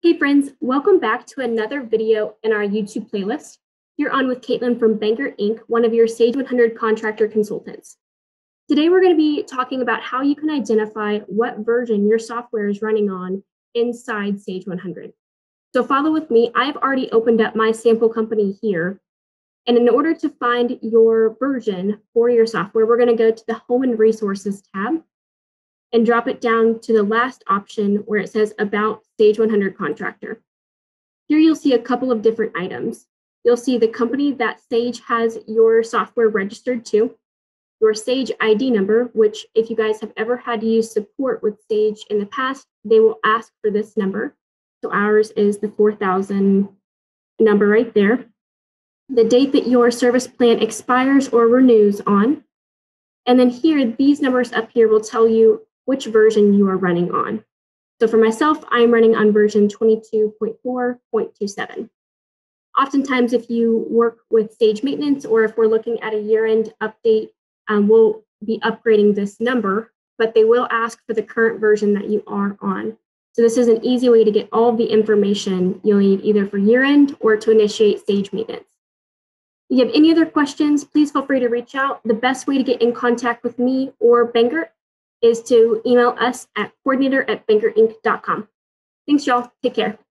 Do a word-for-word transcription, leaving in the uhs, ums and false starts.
Hey friends, welcome back to another video in our YouTube playlist. You're on with Caitlin from Banker Incorporated, one of your Sage one hundred contractor consultants. Today we're going to be talking about how you can identify what version your software is running on inside Sage one hundred. So follow with me. I've already opened up my sample company here. And in order to find your version for your software, we're going to go to the Home and Resources tab and drop it down to the last option where it says About Sage one hundred Contractor. Here you'll see a couple of different items. You'll see the company that Sage has your software registered to, your Sage I D number, which if you guys have ever had to use support with Sage in the past, they will ask for this number. So ours is the four thousand number right there. The date that your service plan expires or renews on. And then here, these numbers up here will tell you which version you are running on. So for myself, I'm running on version twenty-two point four point two seven. Oftentimes, if you work with Sage maintenance or if we're looking at a year-end update, um, we'll be upgrading this number, but they will ask for the current version that you are on. So this is an easy way to get all of the information you'll need either for year-end or to initiate Sage maintenance. If you have any other questions, please feel free to reach out. The best way to get in contact with me or Banker is to email us at coordinator at banker inc dot com. Thanks, y'all. Take care.